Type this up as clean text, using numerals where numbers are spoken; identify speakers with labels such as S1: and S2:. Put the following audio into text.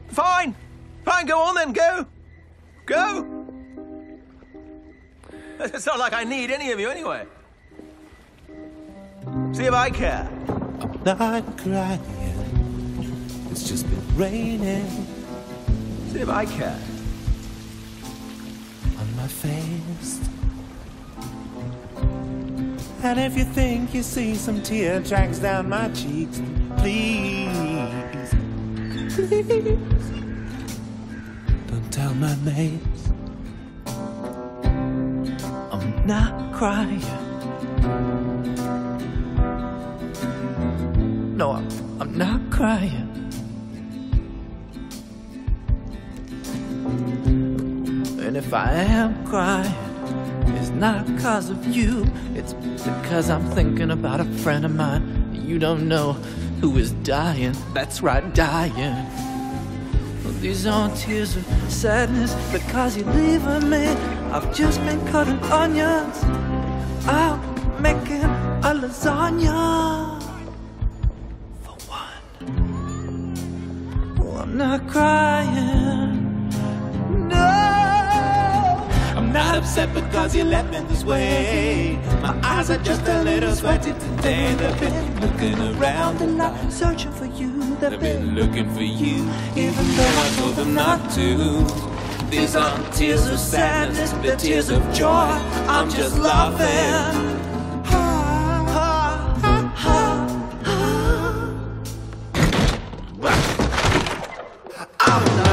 S1: Fine. Fine, go on then, go. Go. It's not like I need any of you anyway. See if I care.
S2: I'm not crying. It's just been raining.
S1: See if I care.
S2: On my face. And if you think you see some tear tracks down my cheeks, please, please, don't tell my mates. I'm not crying. No, I'm not crying. And if I am crying, it's not because of you. It's because I'm thinking about a friend of mine you don't know who is dying. That's right, dying. These aren't tears of sadness because you're leaving me. I've just been cutting onions out, making a lasagna for one. Oh, I'm not crying. I'm not upset because you left me this way. My eyes are just a little sweaty today. They've been looking around a lot, searching for you. They've been looking for you, even though I told them not to. These aren't tears of sadness, they're tears of joy. I'm just laughing. I'm not